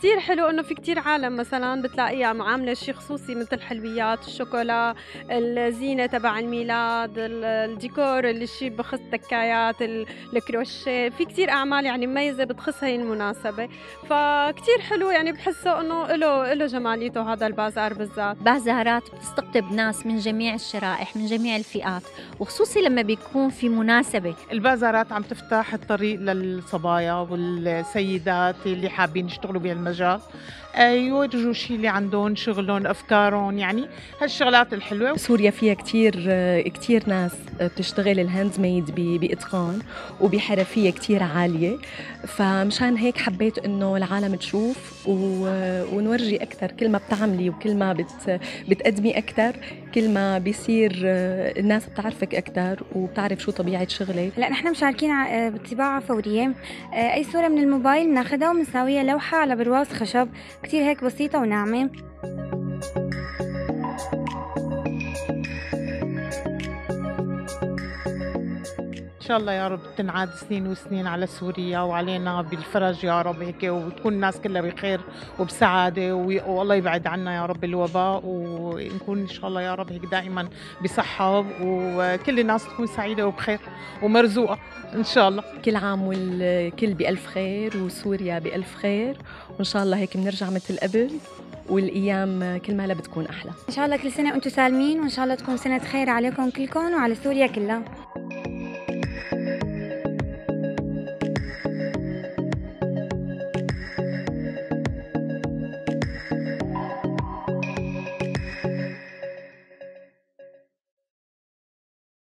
كتير حلو إنه في كتير عالم مثلًا بتلاقيها عاملة شي خصوصي مثل الحلويات، الشوكولا، الزينة تبع الميلاد، الديكور اللي شي بخص تكايات، الكروشيه، في كتير أعمال يعني مميزة بتخص هي المناسبة، فكتير حلو يعني باحسّه إنه إله جماليته هذا البازار بالذات. بازارات بتستقطب ناس من جميع الشرائح من جميع الفئات، وخصوصي لما بيكون في مناسبة. البازارات عم تفتح الطريق للصبايا والسيدات اللي حابين يشتغلوا بهالمجال، يورجوا شي اللي عندهم، شغلهم، أفكارهم، يعني هالشغلات الحلوة. سوريا فيها كتير ناس بتشتغل الهاند ميد بإتقان وبحرفية كتير عالية، فمشان هيك حبيت إنه العالم تشوف ونورجي أكتر. كل ما بتعملي وكل ما بتقدمي أكتر، كل ما بيصير الناس بتعرفك أكتر وبتعرف شو طبيعة شغلك. هلا نحن مشاركين بالطباعة فورية. أي صورة من الموبايل بناخدها وبنساويها لوحة على برواز خشب، كتير هيك بسيطة وناعمة. إن شاء الله يا رب تنعاد سنين وسنين على سوريا وعلينا بالفرج يا رب هيك، وتكون الناس كلها بخير وبسعادة، والله يبعد عنا يا رب الوباء، ونكون إن شاء الله يا رب هيك دائما بصحة، وكل الناس تكون سعيدة وبخير ومرزوقة إن شاء الله. كل عام والكل بألف خير وسوريا بألف خير، وإن شاء الله هيك بنرجع مثل قبل، والأيام كل ما بتكون أحلى. إن شاء الله كل سنة وأنتم سالمين، وإن شاء الله تكون سنة خير عليكم كلكم وعلى سوريا كلها.